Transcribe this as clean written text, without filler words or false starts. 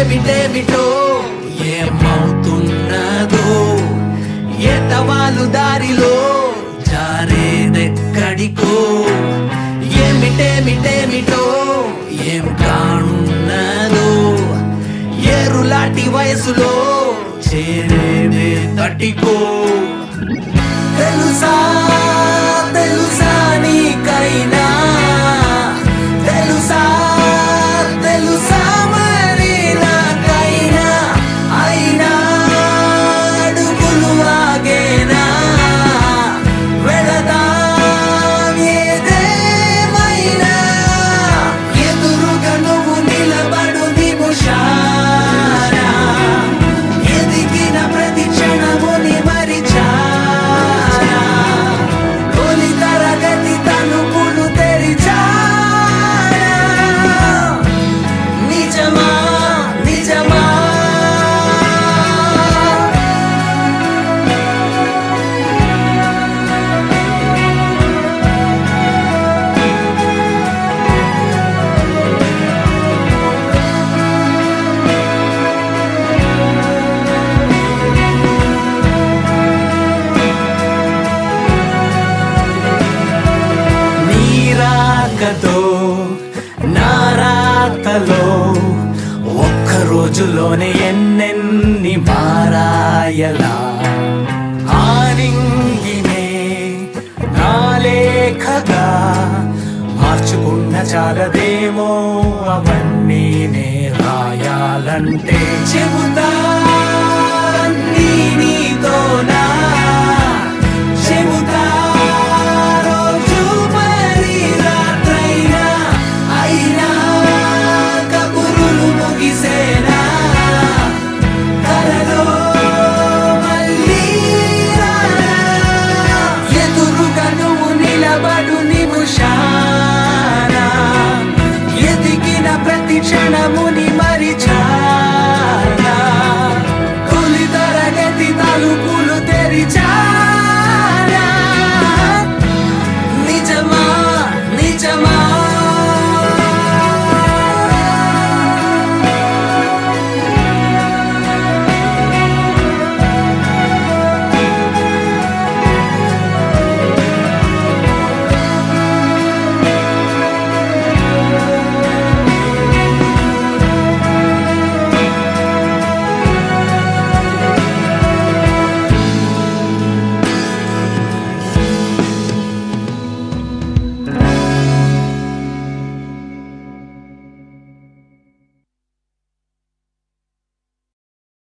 ఏమిటేమిటో ఏమవుతున్నదో ఎతవాలు దారిలో జారేదెక్కడికో ఏమిటేమిటేమిటో ఏం కానున్నదో ఏరులాంటి వయసులో చేరేదే తటికో తెలుసా తెలుసా నీకైనా తెలుసా తెలుసా మరి నాకైనా అయినా అడుగులు ఆగేనా వెళదాం ఏదేమైనా ఎదురుగా నువ్వు నిలబడు నిముషానా ఎదిగిన ప్రతి క్షణముని మరిచానా తొలి తరగతి తలుపులు తెరిచానా నిజమా నిజమా నీరాకతో నారాతలో ఒక్క రోజులోనే ఎన్నెన్ని మారాయలా ఆనింగినే నా లేఖగా మార్చుకున్న చాలదేమో అవన్నీ నే రాయాలంటే చెబుతా నీతోనా